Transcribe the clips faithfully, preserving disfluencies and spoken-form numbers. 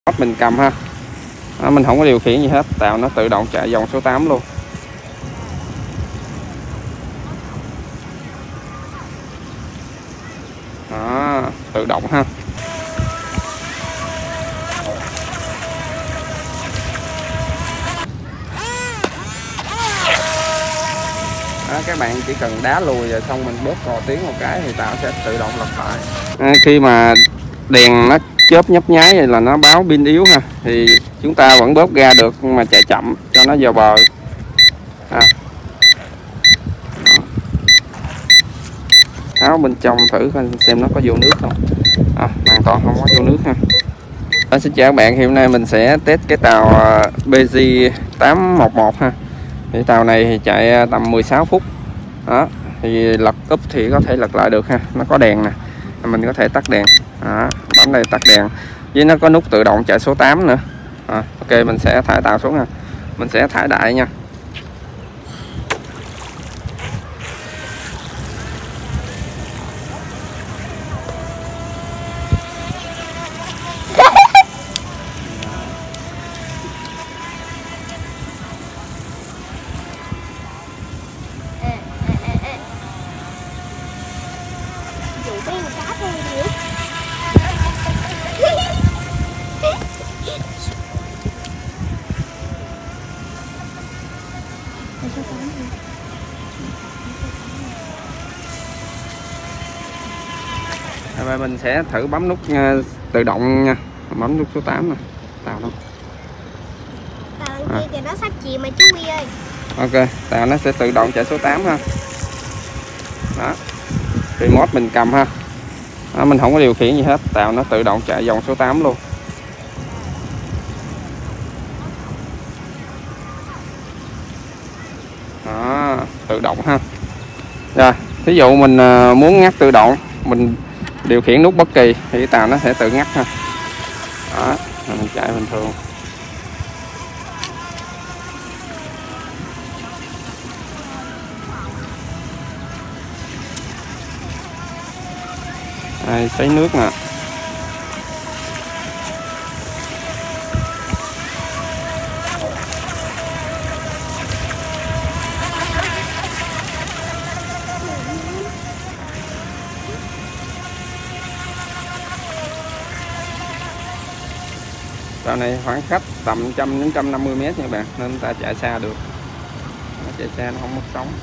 Mình cầm ha. Đó, mình không có điều khiển gì hết, tàu nó tự động chạy vòng số tám luôn. Đó, tự động ha. Đó, các bạn chỉ cần đá lùi rồi xong mình bóp cò tiếng một cái thì tàu sẽ tự động lật lại. À, khi mà đèn nó chớp nhấp nháy vậy là nó báo pin yếu ha, thì chúng ta vẫn bóp ga được nhưng mà chạy chậm cho nó vào bờ. À. Tháo bên trong thử xem nó có vô nước không. À, hoàn toàn không có vô nước ha. À, xin chào các bạn, hiện nay mình sẽ test cái tàu bê giê tám một một ha. Thì tàu này thì chạy tầm mười sáu phút. Đó, thì lật úp thì có thể lật lại được ha, nó có đèn nè, mình có thể tắt đèn. Đó, bấm đây tắt đèn, với nó có nút tự động chạy số tám nữa. À, ok, mình sẽ thải tàu xuống ha, mình sẽ thải đại nha. Và mình sẽ thử bấm nút tự động nha, bấm nút số tám nè, tàu đâu. Tàu kia à. Kìa nó sắp chìm mà chú Huy ơi. Ok, tàu nó sẽ tự động chạy số tám ha. Đó, remote mình cầm ha. Đó, mình không có điều khiển gì hết, tàu nó tự động chạy vòng số tám luôn. Đó, tự động ha. Rồi, ví dụ mình muốn ngắt tự động, mình điều khiển nút bất kỳ thì tàu nó sẽ tự ngắt ha. Đó, mình chạy bình thường. Đây, sấy nước nè. Tàu này khoảng cách tầm một trăm đến một trăm năm mươi mét nha các bạn, nên ta chạy xa được. Chạy xa nó không mất sóng.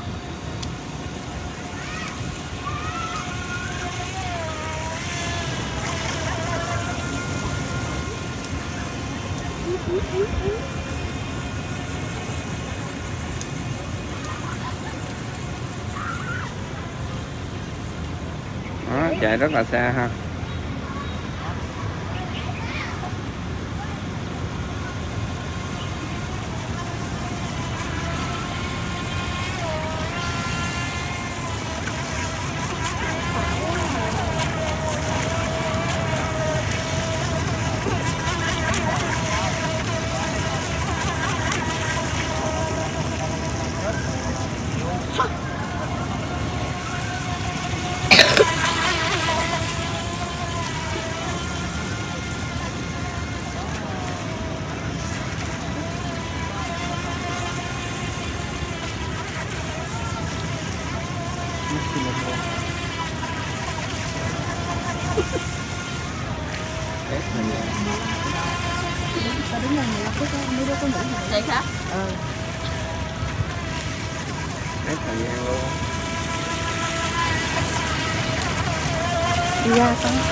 Đó, chạy rất là xa ha. Thiệt hả? Ừ. Hết thời gian luôn. Đi ra con.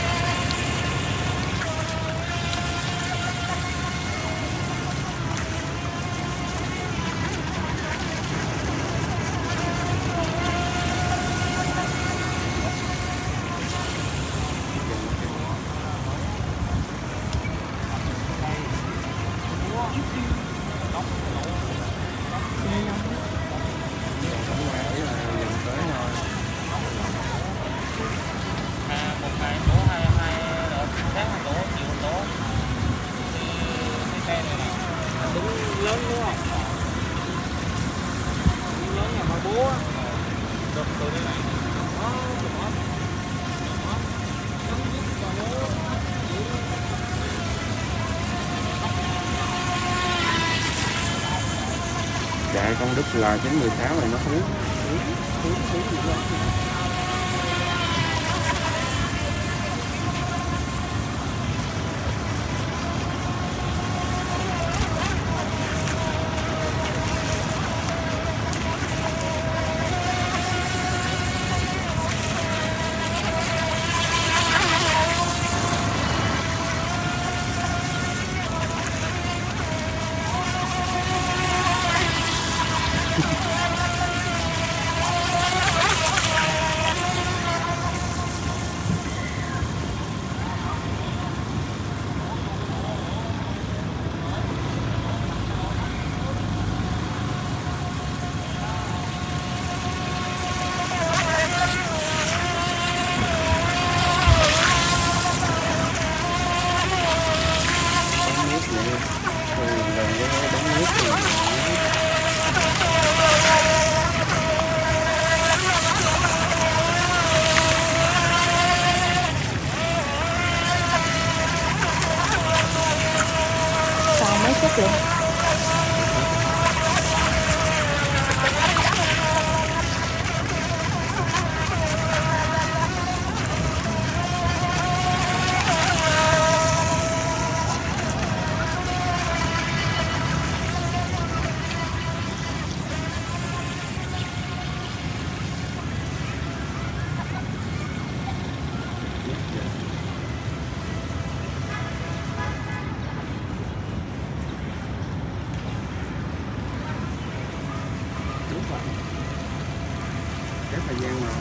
Lớn đúng không? Lớn nhà bà bố á. Được từ đây này. Đó, được hết. Được hết. Chấm dứt toàn bộ. kệ con đúc L chín mười sáu này nó hú hú hú hú gì đó. Còn mấy phút nữa. Cái thời gian mà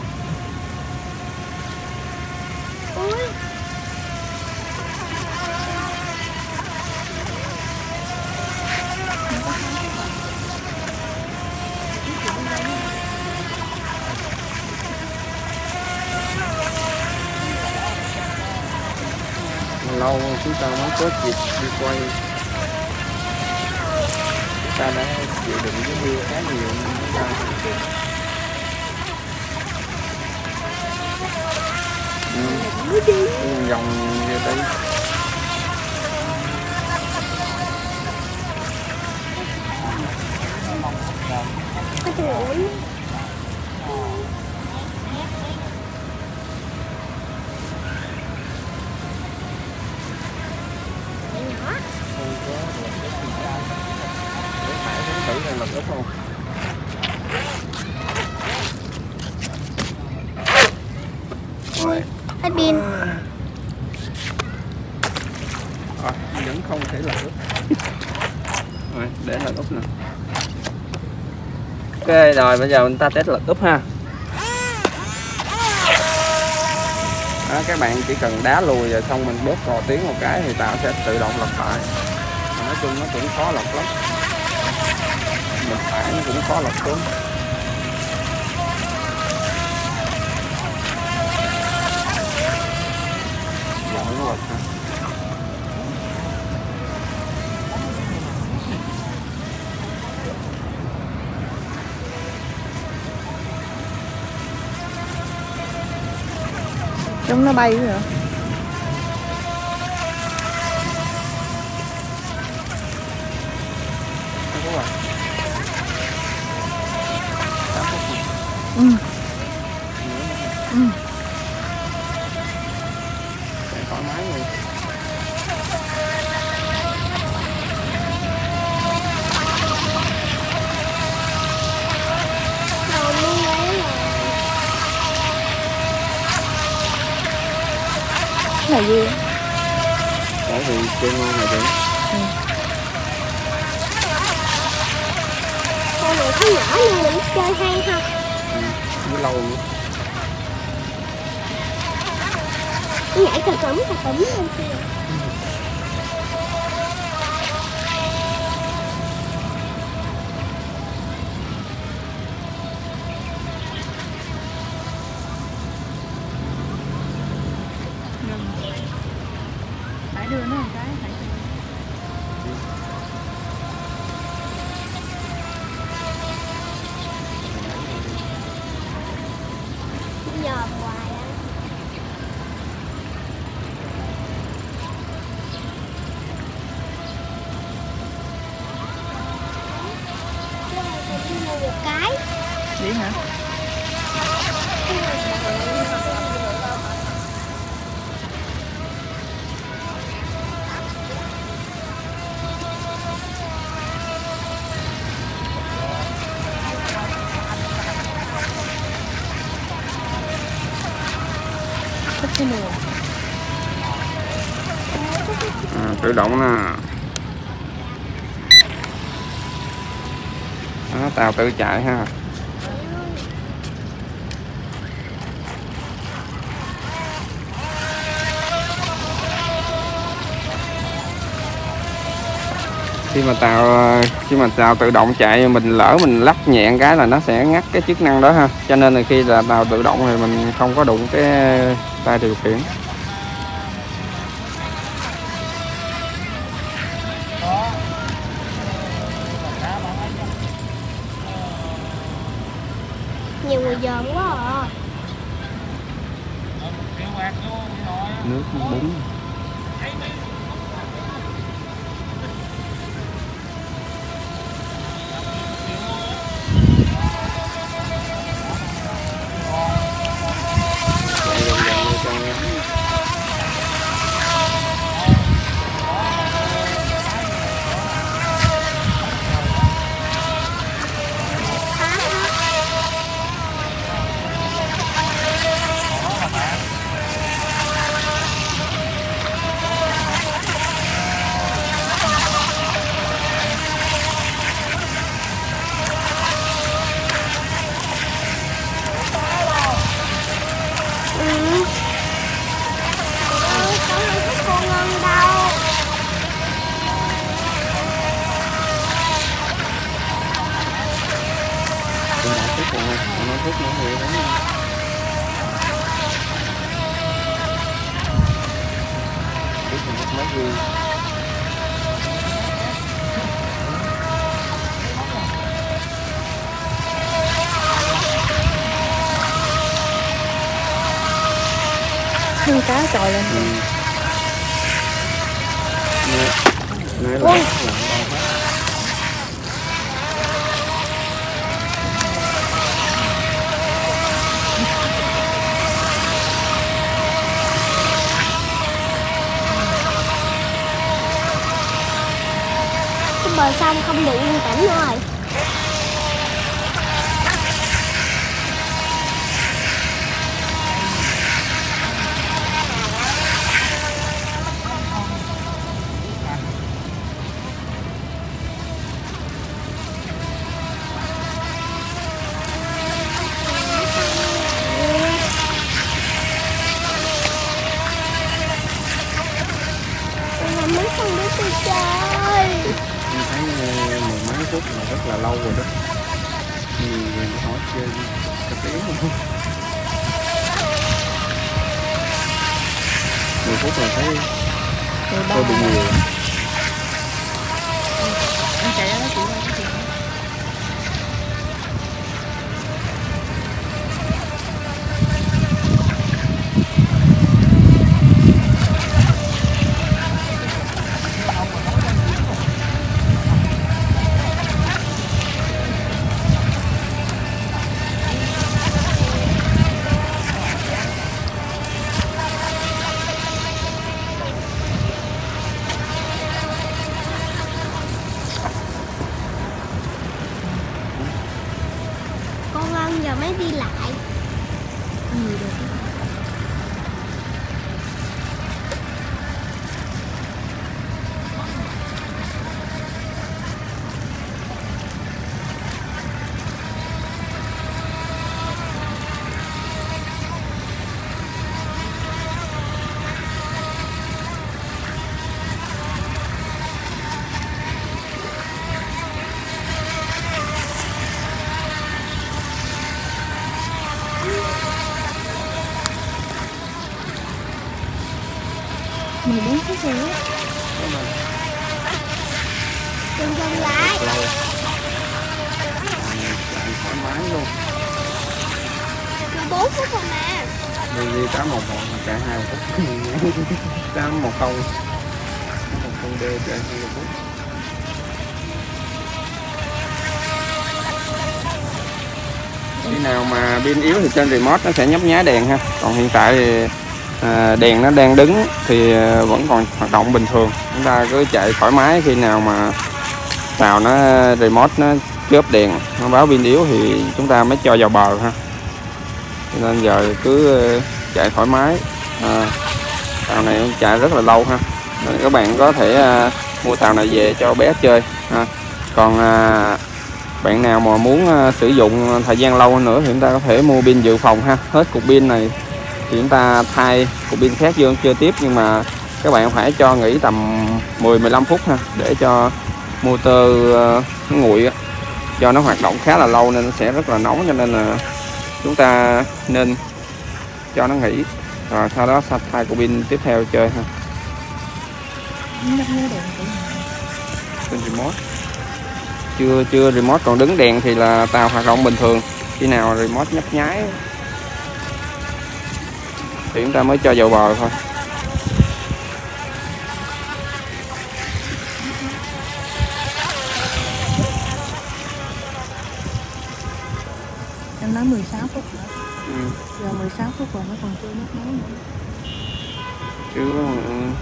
Ui. lâu chúng ta mới có dịp đi quay, chúng ta đã chịu đựng cái mưa khá nhiều nên chúng ta ừ. Dòng như đây Có tôi ngủ. thử này là ướp không? Rồi. Hết pin. Rồi, vẫn không thể là ướp. Rồi, để là ướp nè. Ok, rồi bây giờ chúng ta test lực úp ha. Đó, các bạn chỉ cần đá lùi rồi xong mình bóp cò tiếng một cái thì tàu sẽ tự động lật lại. Nói chung nó cũng khó lật lắm, mình phải nó cũng khó lật xuống. Rồi nó lật ha. Chúng nó bay nữa hả? Ừ. Ừ. Thoải mái luôn. Là gì? Đấy thì chơi ngon này chị. Ừ. Con này thấy nhỏ nhưng mình chơi hay ha. Ừ, với lâu nữa. Nhảy cà cấm cà cấm lên kia. Phải đưa nó một cái, phải Giờ hoài á. Vậy hả? À, tự động nè. Đó, tàu tự chạy ha. Khi mà tàu khi mà tàu tự động chạy mình lỡ mình lắc nhẹ cái là nó sẽ ngắt cái chức năng đó ha, cho nên là khi là tàu tự động thì mình không có đụng cái tay điều khiển. Nhiều người dòm quá à. Nước bún. Thuốc nữa thì đúng rồi. Thuốc mình rất mất vui. Hương cá trồi lên. Ừ. Nè, nè là bờ sông không được yên tĩnh nữa rồi. Mình mới không biết tôi chơi. Em thấy mười mấy phút là rất là lâu rồi đó. Nhiều người hỏi chơi cả tiếng không? mười phút là thấy hơi bị nhiều. Anh chạy ra đó chị ơi. Con Ân giờ mới đi lại. Ừ, được. mười bốn phút rồi á. Đừng dừng lại. Lâu. Chạy thoải mái luôn. mười bốn phút rồi mà. Đi đi tám một một mà chạy hai phút. tám một không. một không D chạy hai phút. nào mà pin yếu thì trên remote nó sẽ nhấp nháy đèn ha. Còn hiện tại thì à, đèn nó đang đứng thì vẫn còn hoạt động bình thường. Chúng ta cứ chạy thoải mái, khi nào mà tàu nó remote nó chớp đèn, nó báo pin yếu thì chúng ta mới cho vào bờ ha. Nên giờ cứ chạy thoải mái. À, tàu này chạy rất là lâu ha. Nên các bạn có thể à, mua tàu này về cho bé chơi ha. Còn à, bạn nào mà muốn à, sử dụng thời gian lâu hơn nữa thì chúng ta có thể mua pin dự phòng ha. Hết cục pin này thì chúng ta thay cục pin khác vô chơi tiếp, nhưng mà các bạn phải cho nghỉ tầm mười mười lăm phút ha, để cho motor uh, nó nguội, do nó hoạt động khá là lâu nên nó sẽ rất là nóng, cho nên là chúng ta nên cho nó nghỉ rồi sau đó thay cục pin tiếp theo chơi ha. Trên remote chưa chưa remote còn đứng đèn thì là tàu hoạt động bình thường. Khi nào remote nhấp nháy thì chúng ta mới cho vào bờ thôi. Em nói mười sáu phút nữa. Ừ. Giờ mười sáu phút rồi nó còn chưa nhấp nháy nữa. Chưa.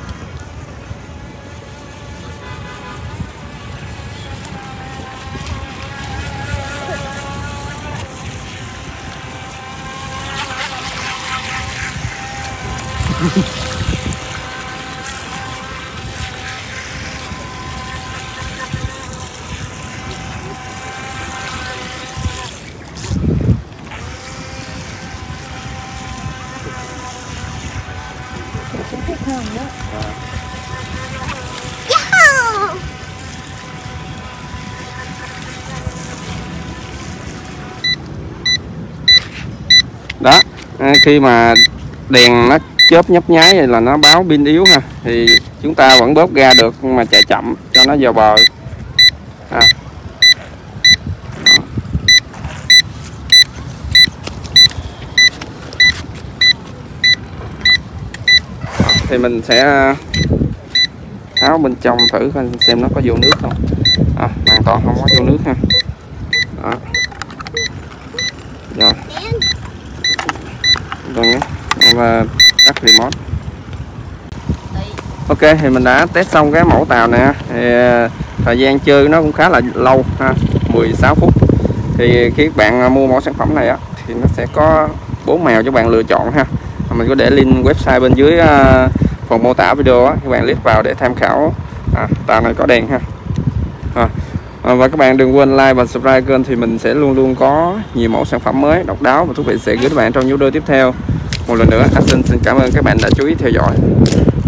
Sẽ thích hơn đó. Đó, khi mà đèn nó chớp nhấp nháy vậy là nó báo pin yếu ha, thì chúng ta vẫn bóp ga được nhưng mà chạy chậm cho nó vào bờ à. Thì mình sẽ tháo bên trong thử xem nó có vô nước không. À, hoàn toàn không có vô nước ha. Đó. Rồi. Rồi nhé. Và tắt remote. Ok, thì mình đã test xong cái mẫu tàu này. Thì thời gian chơi nó cũng khá là lâu ha, mười sáu phút. Thì khi các bạn mua mẫu sản phẩm này á thì nó sẽ có bốn mèo cho bạn lựa chọn ha. Mình có để link website bên dưới uh, phần mô tả video á, các bạn click vào để tham khảo. À, tàu này có đèn ha. À, và các bạn đừng quên like và subscribe kênh, thì mình sẽ luôn luôn có nhiều mẫu sản phẩm mới độc đáo và thú vị sẽ gửi các bạn trong những video tiếp theo. Một lần nữa, Action xin cảm ơn các bạn đã chú ý theo dõi.